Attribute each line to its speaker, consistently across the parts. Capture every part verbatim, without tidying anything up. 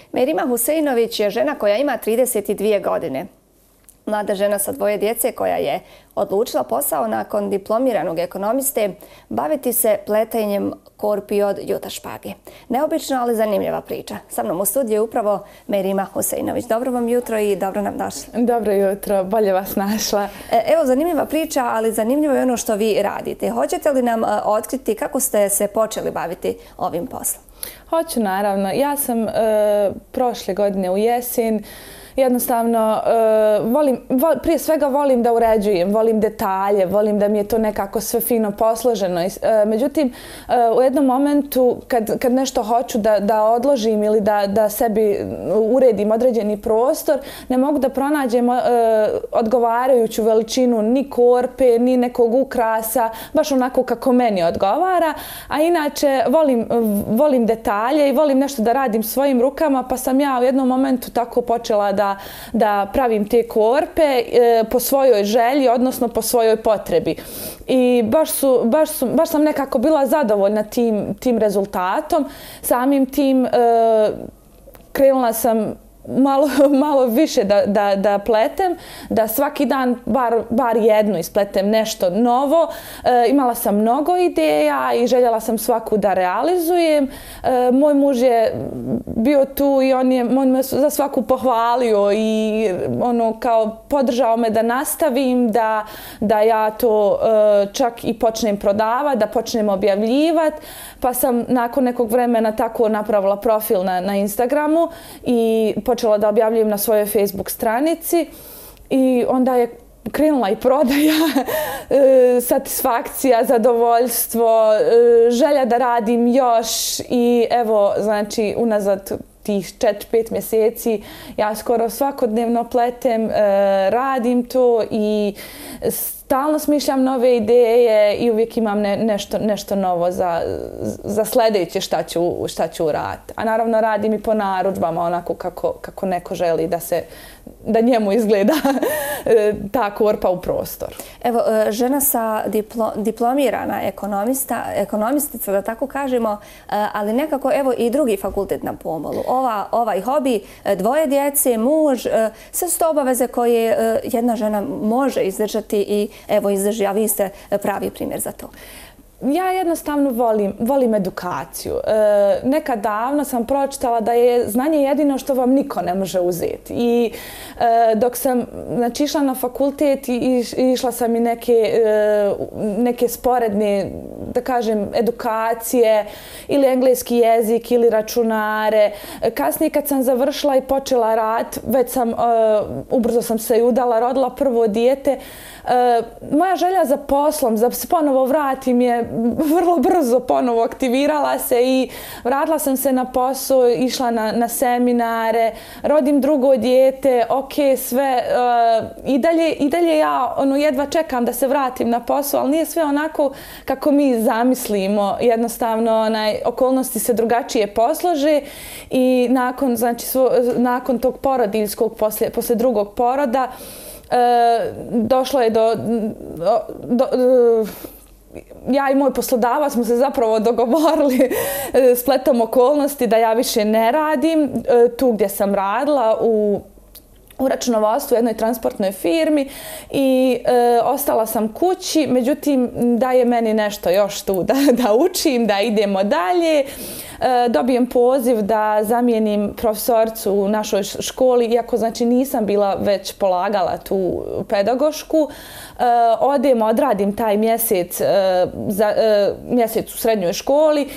Speaker 1: Merima Huseinović je žena koja ima trideset dvije godine. Mlada žena sa dvoje djece koja je odlučila posao nakon diplomiranog ekonomiste baviti se pletenjem korpi od juta špage. Neobična, ali zanimljiva priča. Sa mnom u studiju je upravo Merima Huseinović. Dobro vam jutro i dobro nam došli.
Speaker 2: Dobro jutro, bolje vas našla.
Speaker 1: Evo, zanimljiva priča, ali zanimljivo je ono što vi radite. Hoćete li nam otkriti kako ste se počeli baviti ovim poslom?
Speaker 2: Hoću, naravno. Ja sam e, prošle godine u jesen jednostavno, uh, volim, vol, prije svega volim da uređujem, volim detalje, volim da mi je to nekako sve fino posloženo. Uh, međutim, uh, u jednom momentu kad, kad nešto hoću da, da odložim ili da, da sebi uredim određeni prostor, ne mogu da pronađem uh, odgovarajuću veličinu ni korpe, ni nekog ukrasa, baš onako kako meni odgovara. A inače, volim, volim detalje i volim nešto da radim svojim rukama, pa sam ja u jednom momentu tako počela da da pravim te korpe e, po svojoj želji, odnosno po svojoj potrebi. I baš, su, baš, su, baš sam nekako bila zadovoljna tim, tim rezultatom. Samim tim e, krenula sam malo, malo više da, da, da pletem, da svaki dan bar, bar jedno ispletem nešto novo. E, imala sam mnogo ideja i željela sam svaku da realizujem. E, moj muž je bio tu i on, je, on me za svaku pohvalio i ono kao podržao me da nastavim, da, da ja to e, čak i počnem prodavati, da počnem objavljivati. Pa sam nakon nekog vremena tako napravila profil na, na Instagramu i počela da objavljujem na svojoj Facebook stranici i onda je krenula i prodaja, satisfakcija, zadovoljstvo, želja da radim još i evo, znači, unazad tih četiri pet mjeseci ja skoro svakodnevno pletem, radim to i stalno smišljam nove ideje i uvijek imam ne, nešto, nešto novo za, za sljedeće šta ću, šta ću uraditi. A naravno radim i po narudžbama onako kako, kako neko želi da se da njemu izgleda ta korpa u prostoru.
Speaker 1: Evo, žena sa diplo, diplomirana ekonomista, ekonomistica, da tako kažemo, ali nekako evo i drugi fakultet na pomolu. Ova, ovaj hobi, dvoje djece, muž, sve su to obaveze koje jedna žena može izdržati i evo izdrži, a vi ste pravi primjer za to.
Speaker 2: Ja jednostavno volim, volim edukaciju. E, nekad davno sam pročitala da je znanje jedino što vam niko ne može uzeti. I e, dok sam znači, išla na fakultet i išla sam i neke, e, neke sporedne, da kažem, edukacije ili engleski jezik ili računare. Kasnije kad sam završila i počela rad, već sam, e, ubrzo sam se i udala, rodila prvo dijete. E, moja želja za poslom, da se ponovo vratim je vrlo brzo ponovo aktivirala se i vratila sam se na posao, išla na, na seminare, rodim drugo dijete, ok, sve. Uh, i, dalje, I dalje ja ono, jedva čekam da se vratim na posao, ali nije sve onako kako mi zamislimo. Jednostavno, onaj, okolnosti se drugačije poslože i nakon, znači, svo, nakon tog porodiljskog, poslije, poslije drugog poroda, uh, došlo je do... do, do, do ja i moj poslodavac smo se zapravo dogovorili spletom okolnosti da ja više ne radim tu gdje sam radila u u računovodstvu u jednoj transportnoj firmi i e, ostala sam kući, međutim daje meni nešto još tu da, da učim, da idemo dalje. E, dobijem poziv da zamijenim profesorcu u našoj školi, iako znači nisam bila već polagala tu pedagošku. E, odem, odradim taj mjesec, e, za, e, mjesec u srednjoj školi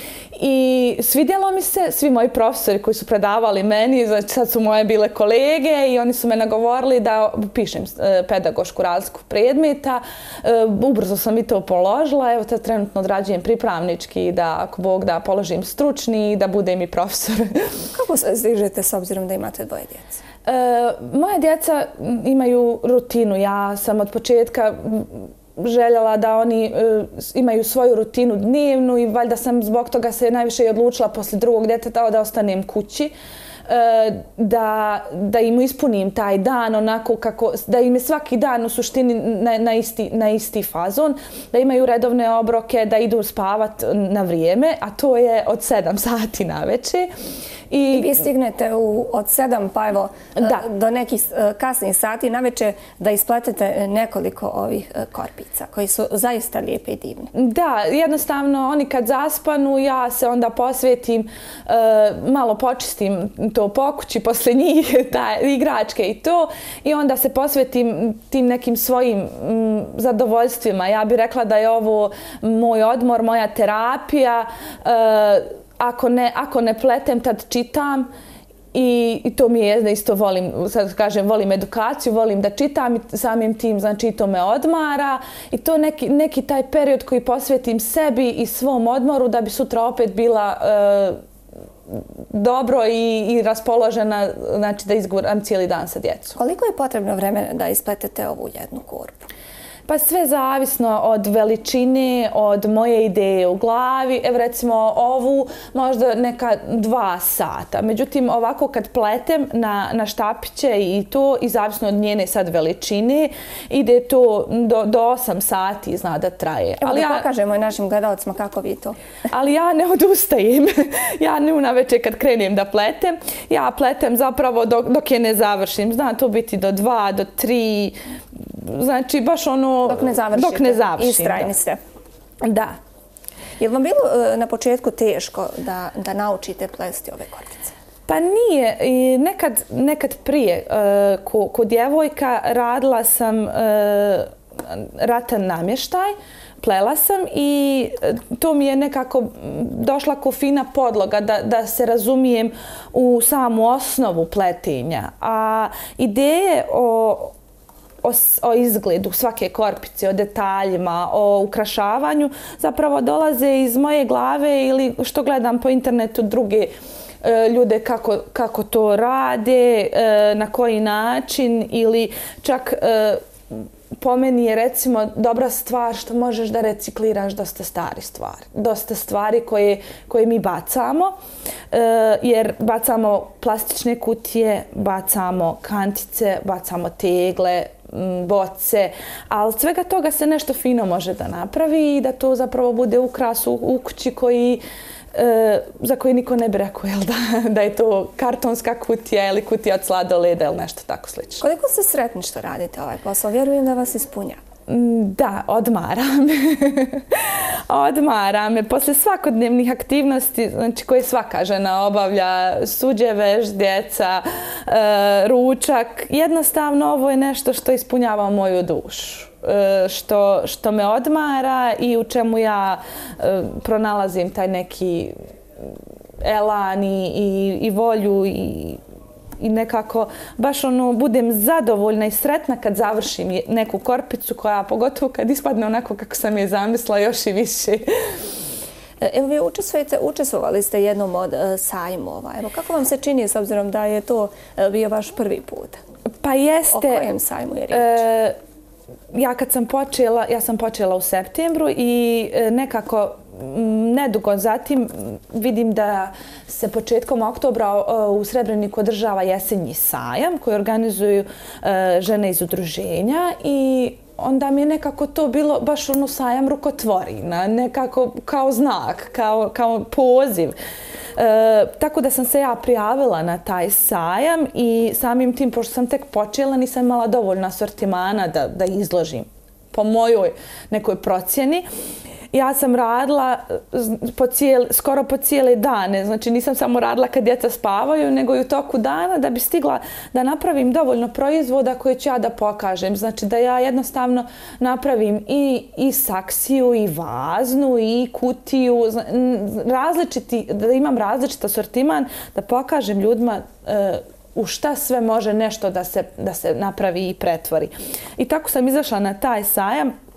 Speaker 2: i svidjelo mi se, svi moji profesori koji su predavali meni, znači sad su moje bile kolege i oni su me nagovorili da pišem pedagošku razliku predmeta. Ubrzo sam i to položila. Evo, tad trenutno odrađujem pripravnički da, ako Bog da, položim stručni i da budem i profesor.
Speaker 1: Kako se stižete s obzirom da imate dvoje djece?
Speaker 2: E, moja djeca imaju rutinu. Ja sam od početka željela da oni e, imaju svoju rutinu dnevnu i valjda sam zbog toga se najviše i odlučila poslije drugog djeteta da ostanem kući. da, da im ispunim taj dan onako kako, da im je svaki dan u suštini na, na, isti, na isti fazon, da imaju redovne obroke, da idu spavat na vrijeme, a to je od sedam sati na večer.
Speaker 1: I vi stignete u, od sedam pa evo
Speaker 2: da.
Speaker 1: do nekih kasnih sati navečer da ispletete nekoliko ovih korpica koji su zaista lijepe i divne.
Speaker 2: Da, jednostavno oni kad zaspanu ja se onda posvetim, malo počistim to po kući posle njih, ta, igračke i to, i onda se posvetim tim nekim svojim zadovoljstvima. Ja bih rekla da je ovo moj odmor, moja terapija. Ako ne, ako ne pletem, tad čitam i, i to mi je isto volim, sad kažem, volim edukaciju, volim da čitam i samim tim, znači to me odmara i to neki, neki taj period koji posvetim sebi i svom odmoru da bi sutra opet bila e, dobro i, i raspoložena, znači da izguram cijeli dan sa djecom.
Speaker 1: Koliko je potrebno vremena da ispletete ovu jednu korpu?
Speaker 2: Pa sve zavisno od veličine, od moje ideje u glavi. Evo recimo ovu možda neka dva sata. Međutim, ovako kad pletem na, na štapiće i to, i zavisno od njene sad veličine, ide to do, do osam sati, zna da traje.
Speaker 1: Evo ali da ja, pokažemo i našim gledalcima kako vi to.
Speaker 2: Ali ja ne odustajem. Ja ne unavečer kad krenem da pletem. Ja pletem zapravo dok, dok je ne završim. Zna to biti do dva, do tri. Znači, baš ono...
Speaker 1: Dok ne završite.
Speaker 2: Dok ne završim.
Speaker 1: Istrajni ste.
Speaker 2: Da.
Speaker 1: Je li vam bilo na početku teško da, da naučite plesti ove korpice?
Speaker 2: Pa nije. I nekad, nekad prije, uh, ko, ko djevojka, radila sam uh, ratan namještaj, plela sam i to mi je nekako došla ko fina podloga da, da se razumijem u samu osnovu pletenja. A ideje o O, o izgledu svake korpice, o detaljima, o ukrašavanju, zapravo dolaze iz moje glave ili što gledam po internetu druge e, ljude kako, kako to rade, e, na koji način, ili čak e, po meni je recimo dobra stvar što možeš da recikliraš dosta stari stvari. Dosta stvari koje, koje mi bacamo, e, jer bacamo plastične kutije, bacamo kantice, bacamo tegle, boce, ali svega toga se nešto fino može da napravi i da to zapravo bude ukras u, u kući koji, e, za koji niko ne bi rekao jel da, da je to kartonska kutija ili kutija od sladoleda ili nešto tako slično.
Speaker 1: Koliko ste sretni što radite ovaj posao? Vjerujem da vas ispunja.
Speaker 2: Da, odmara me. Odmara me. Posle svakodnevnih aktivnosti, znači koje svaka žena obavlja, suđe, veš, djeca, e, ručak, jednostavno ovo je nešto što ispunjava moju dušu. E, što, što me odmara i u čemu ja e, pronalazim taj neki elan i, i, i volju i i nekako baš ono budem zadovoljna i sretna kad završim neku korpicu koja pogotovo kad ispadne onako kako sam je zamislila još i više.
Speaker 1: Evo vi učestvujete, učestvovali ste jednom od uh, sajmova. Evo kako vam se čini s obzirom da je to uh, bio vaš prvi put?
Speaker 2: Pa jeste.
Speaker 1: O kojem sajmu je riječ? E,
Speaker 2: ja kad sam počela, ja sam počela u septembru i e, nekako nedugo zatim vidim da se početkom oktobra u Srebreniku održava jesenji sajam koji organizuju žene iz udruženja i onda mi je nekako to bilo baš ono sajam rukotvorina, nekako kao znak, kao, kao poziv. E, tako da sam se ja prijavila na taj sajam i samim tim, pošto sam tek počela, nisam imala dovoljno asortimana da, da izložim po mojoj nekoj procjeni. Ja sam radila po cijeli, skoro po cijele dane, znači nisam samo radila kad djeca spavaju, nego i u toku dana da bi stigla da napravim dovoljno proizvoda koje ću ja da pokažem. Znači da ja jednostavno napravim i, i saksiju, i vaznu, i kutiju, različiti, da imam različit asortiman, da pokažem ljudima e, u šta sve može nešto da se, da se napravi i pretvori. I tako sam izašla na taj sajam.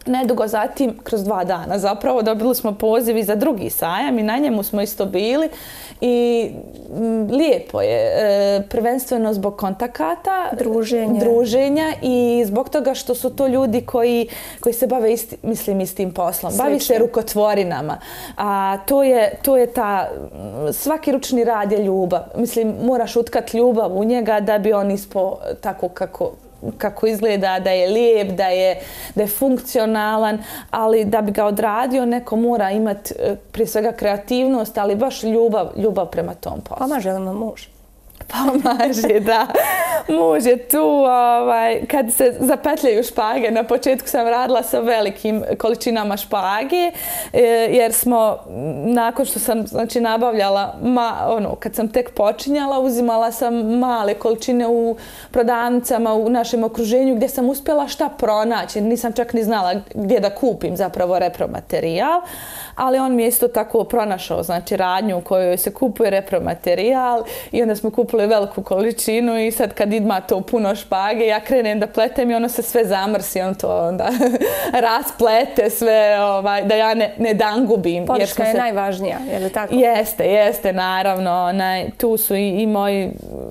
Speaker 2: Nedugo zatim, kroz dva dana zapravo, dobili smo poziv i za drugi sajam i na njemu smo isto bili i lijepo je, e, prvenstveno zbog kontakata,
Speaker 1: druženja.
Speaker 2: druženja i zbog toga što su to ljudi koji, koji se bave isti, mislim, istim poslom.
Speaker 1: Slično.
Speaker 2: Bavi se rukotvorinama, a to je, to je ta, svaki ručni rad je ljubav. Mislim, moraš utkat ljubav u njega da bi on ispao tako kako kako izgleda, da je lijep, da je, da je funkcionalan, ali da bi ga odradio neko mora imati prije svega kreativnost, ali baš ljubav, ljubav prema tom poslu.
Speaker 1: Pomaže li vam muž?
Speaker 2: Pomaže, da. Muž je tu, ovaj, kad se zapetljaju špage, na početku sam radila sa velikim količinama špage, jer smo, nakon što sam znači, nabavljala, ma, ono, kad sam tek počinjala, uzimala sam male količine u prodavnicama u našem okruženju gdje sam uspjela šta pronaći. Nisam čak ni znala gdje da kupim zapravo repromaterijal, ali on mi je isto tako pronašao znači, radnju u kojoj se kupuje repromaterijal i onda smo kupili veliku količinu i sad kad ima to puno špage, ja krenem da pletem i ono se sve zamrsi, on to onda rasplete sve, ovaj, da ja ne, ne dangubim.
Speaker 1: Podrška je
Speaker 2: se...
Speaker 1: najvažnija, je li tako?
Speaker 2: Jeste, jeste, naravno. Onaj, tu su i, i moji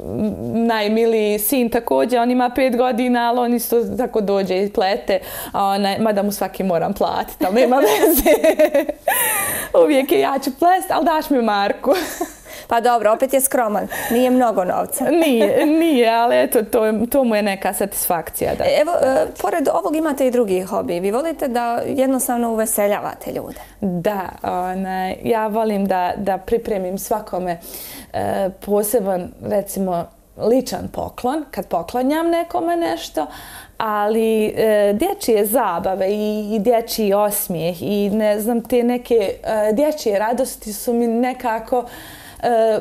Speaker 2: najmiliji sin također, on ima pet godina, ali on isto tako dođe i plete, a onaj, mada mu svaki moram platiti, ali nema veze. Uvijek je ja ću plest, ali daš mi marku.
Speaker 1: Pa dobro, opet je skroman. Nije mnogo novca.
Speaker 2: Nije, nije, ali eto, to, to mu je neka satisfakcija. Da.
Speaker 1: Evo, e, pored ovog imate i drugi hobi. Vi volite da jednostavno uveseljavate ljude?
Speaker 2: Da, onaj, ja volim da, da pripremim svakome e, poseban, recimo, ličan poklon, kad poklanjam nekome nešto, ali e, dječje zabave i, i dječji osmijeh i ne znam, te neke e, dječje radosti su mi nekako e,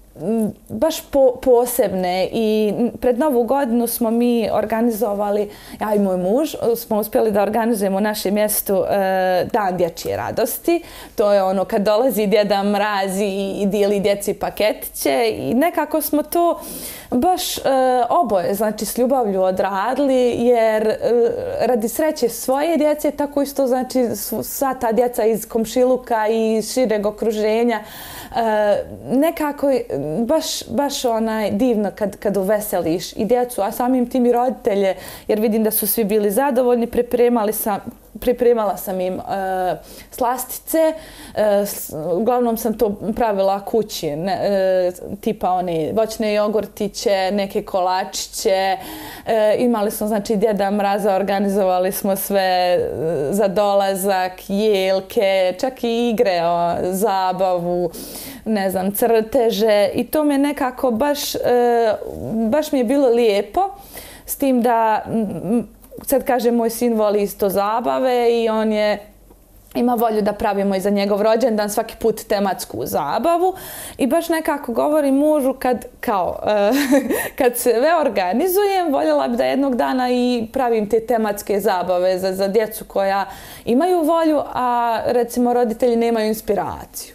Speaker 2: baš po, posebne i pred Novu godinu smo mi organizovali, ja i moj muž, smo uspjeli da organizujemo u našem mjestu e, Dan dječje radosti. To je ono kad dolazi Djeda Mraz i, i dijeli djeci paketiće i nekako smo to baš e, oboje, znači s ljubavlju odradili jer e, radi sreće svoje djece, tako isto znači sva ta djeca iz komšiluka i šireg okruženja e, nekako baš, baš onaj divno kad, kad uveseliš i djecu, a samim tim i roditelje, jer vidim da su svi bili zadovoljni, pripremali sam Pripremala sam im e, slastice, e, s, uglavnom sam to pravila kući, ne, e, tipa one voćne jogurtiće, neke kolačiće, e, imali smo znači Djeda Mraza, organizovali smo sve za dolazak, jelke, čak i igre, o, zabavu, ne znam, crteže i to me nekako baš, e, baš mi je bilo lijepo, s tim da sad kaže, moj sin voli isto zabave i on je ima volju da pravimo i za njegov rođendan svaki put tematsku zabavu i baš nekako govorim mužu kad, kao, kad se sve organizujem, voljela bi da jednog dana i pravim te tematske zabave za, za djecu koja imaju volju, a recimo roditelji nemaju inspiraciju.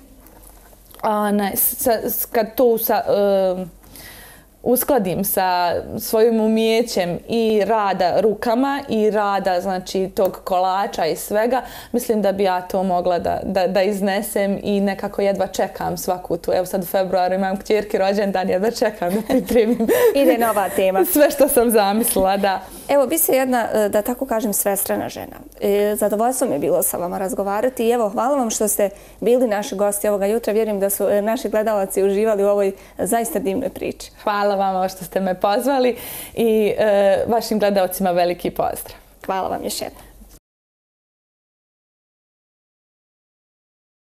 Speaker 2: A, ne, sa, kad to sa... Uh, uskladim sa svojim umijećem i rada rukama i rada znači tog kolača i svega, mislim da bi ja to mogla da, da, da iznesem i nekako jedva čekam svaku tu. Evo sad u februaru imam kćerki rođendan, jedva čekam da pripremim.
Speaker 1: Ide nova tema.
Speaker 2: Sve što sam zamislila, da.
Speaker 1: Evo, vi ste jedna, da tako kažem, svestrana žena. Zadovoljstvo mi je bilo sa vama razgovarati i evo, hvala vam što ste bili naši gosti ovoga jutra. Vjerujem da su naši gledalci uživali u ovoj zaista divnoj priči.
Speaker 2: Hvala vama što ste me pozvali i e, vašim gledalcima veliki pozdrav.
Speaker 1: Hvala vam još jednom.